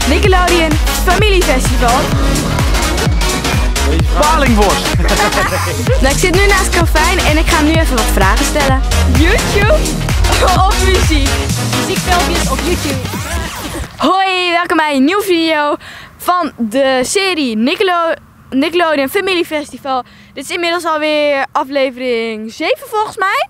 Nickelodeon Familiefestival. Palingworst! Nou, ik zit nu naast Calvin en ik ga hem nu even wat vragen stellen. YouTube of muziek? Muziekfilmpjes op YouTube. Hoi, welkom bij een nieuwe video van de serie Nickelodeon Familiefestival. Dit is inmiddels alweer aflevering 7 volgens mij.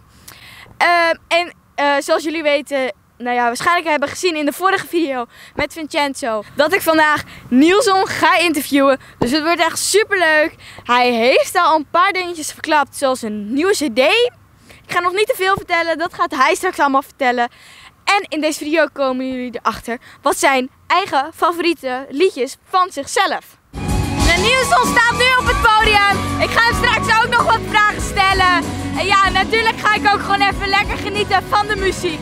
Zoals jullie weten, nou ja, waarschijnlijk hebben gezien in de vorige video met Vincenzo dat ik vandaag Nielson ga interviewen. Dus het wordt echt super leuk. Hij heeft al een paar dingetjes verklapt, zoals een nieuwe CD. Ik ga nog niet te veel vertellen, dat gaat hij straks allemaal vertellen. En in deze video komen jullie erachter wat zijn eigen favoriete liedjes van zichzelf. Nou, Nielson staat nu op het podium. Ik ga hem straks ook nog wat vragen stellen. En ja, natuurlijk ga ik ook gewoon even lekker genieten van de muziek.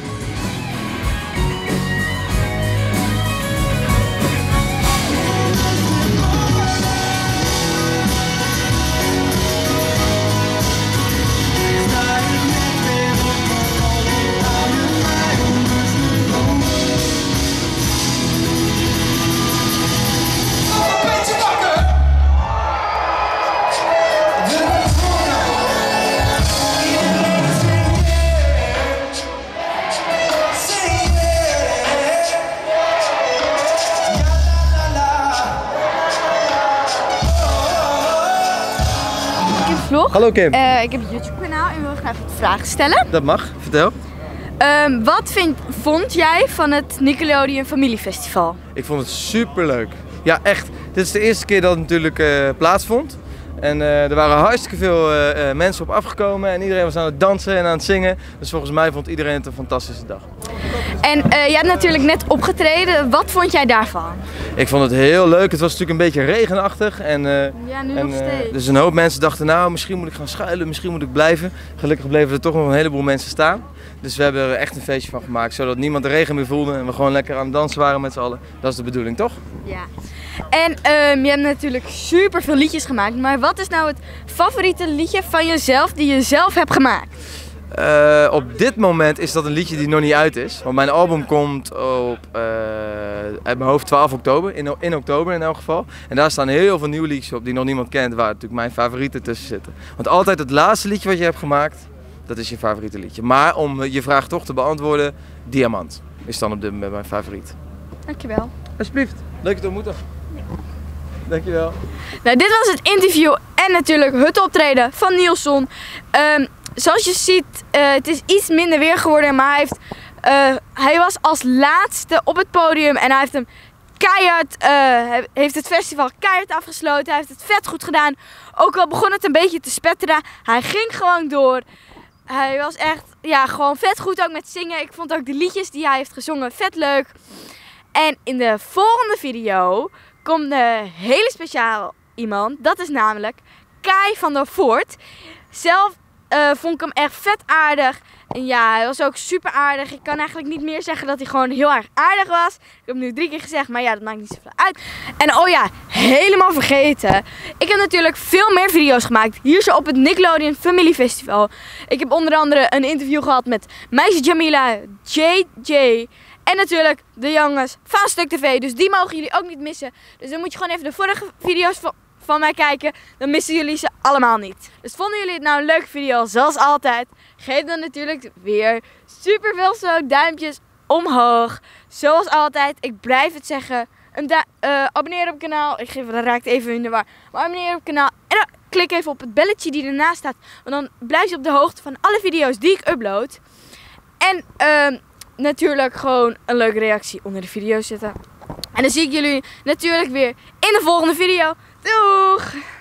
Vlog. Hallo Kim. Ik heb een YouTube kanaal en wil graag wat vragen stellen. Dat mag, vertel. Wat vond jij van het Nickelodeon Familiefestival? Ik vond het super leuk. Ja, echt. Dit is de eerste keer dat het natuurlijk plaatsvond. En er waren hartstikke veel mensen op afgekomen en iedereen was aan het dansen en aan het zingen. Dus volgens mij vond iedereen het een fantastische dag. En jij hebt natuurlijk net opgetreden. Wat vond jij daarvan? Ik vond het heel leuk. Het was natuurlijk een beetje regenachtig. Ja, nu nog steeds. Dus een hoop mensen dachten, nou misschien moet ik gaan schuilen, misschien moet ik blijven. Gelukkig bleven er toch nog een heleboel mensen staan. Dus we hebben er echt een feestje van gemaakt, zodat niemand de regen meer voelde en we gewoon lekker aan het dansen waren met z'n allen. Dat is de bedoeling, toch? Ja. En je hebt natuurlijk super veel liedjes gemaakt, maar wat is nou het favoriete liedje van jezelf die je zelf hebt gemaakt? Op dit moment is dat een liedje die nog niet uit is. Want mijn album komt op, uit mijn hoofd 12 oktober, in oktober in elk geval. En daar staan heel veel nieuwe liedjes op die nog niemand kent, waar natuurlijk mijn favorieten tussen zitten. Want altijd het laatste liedje wat je hebt gemaakt, dat is je favoriete liedje. Maar om je vraag toch te beantwoorden, Diamant is dan op dit moment mijn favoriet. Dankjewel. Alsjeblieft, leuk je te ontmoeten. Ja. Dankjewel. Nou, dit was het interview en natuurlijk het optreden van Nielson. Zoals je ziet, het is iets minder weer geworden, maar hij was als laatste op het podium en hij heeft hem heeft het festival keihard afgesloten. Hij heeft het vet goed gedaan. Ook al begon het een beetje te spetteren, hij ging gewoon door. Hij was echt, ja, gewoon vet goed ook met zingen. Ik vond ook de liedjes die hij heeft gezongen vet leuk. En in de volgende video komt een hele speciaal iemand. Dat is namelijk Kai van der Voort. Zelf vond ik hem echt vet aardig. En ja, hij was ook super aardig. Ik kan eigenlijk niet meer zeggen dat hij gewoon heel erg aardig was. Ik heb hem nu 3 keer gezegd, maar ja, dat maakt niet zoveel uit. En oh ja, helemaal vergeten. Ik heb natuurlijk veel meer video's gemaakt. Hier zo op het Nickelodeon Familiefestival. Ik heb onder andere een interview gehad met meisje Jamila, JJ. En natuurlijk de jongens van Stuk TV. Dus die mogen jullie ook niet missen. Dus dan moet je gewoon even de vorige video's van mij kijken. Dan missen jullie ze allemaal niet. Dus vonden jullie het nou een leuke video zoals altijd? Geef dan natuurlijk weer super veel duimpjes omhoog. Zoals altijd. Ik blijf het zeggen. Abonneer op het kanaal. Dat raakt even in de war. Maar abonneer op het kanaal. En dan klik even op het belletje die ernaast staat. Want dan blijf je op de hoogte van alle video's die ik upload. En natuurlijk gewoon een leuke reactie onder de video zetten. En dan zie ik jullie natuurlijk weer in de volgende video. Doeg!